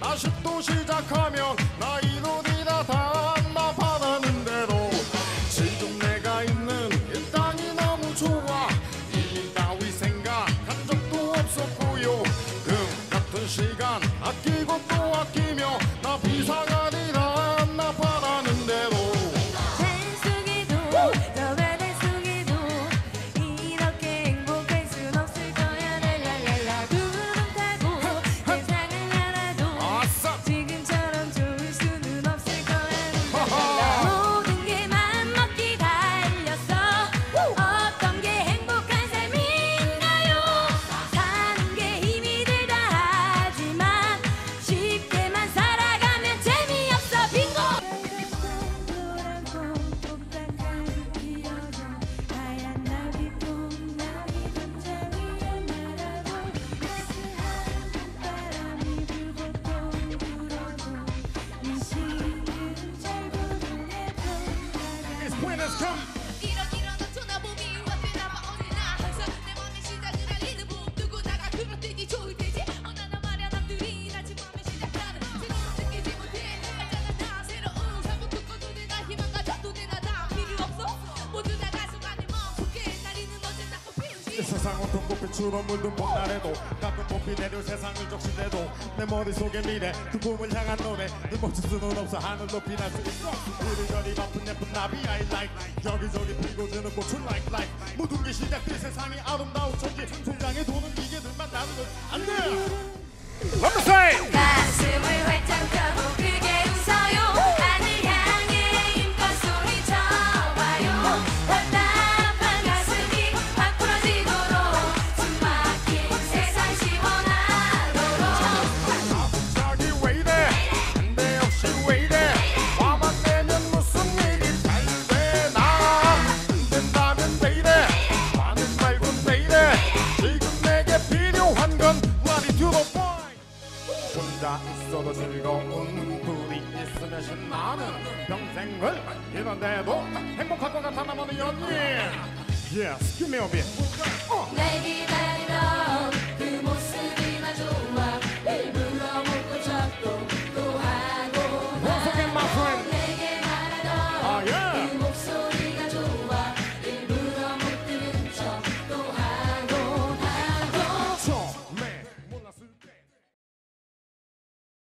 다시 또 시작하면 나 이론이다 다 나 바라는대로 지금 내가 있는 이 땅이 너무 좋아 이미 따위 생각한 적도 없었고요 금 같은 시간 아끼고 또 아끼며 나 비상하리라 나 바라는 대로 세상 온통 꽃빛으로 물든 봄날에도 가끔 봄비 내려 세상을 적신해도 내 머릿속에 미래 그 꿈을 향한 노래 네 멈출 수는 없어 하늘 높이 날 수 있어 이리저리 바쁜 예쁜 나비 I like 여기저기 피고 드는 꽃을 like 모든 게 시작돼 세상이 아름다운 천지 세상에 도는 기계들만 나는 안돼 Let me say 가슴을 활짝 펴고 크게 웃어요 하늘 향해 힘껏 소리쳐봐요 답답한 가슴이 확 풀어지도록 숨 막힌 세상 시원하도록 갑자기 왜 이래 근데 역시 왜 이래 화만 내면 무슨 일이 잘 되나 안 된다면 왜 이래 화는 말곤 왜 이래 지금 내게 필요한 건 What is your point 혼자 있어도 즐거운 둘이 있으면 신나는 평생을 이런데도 행복할 것 같아 나만의 연인 Yes, give me a bit 날 기다려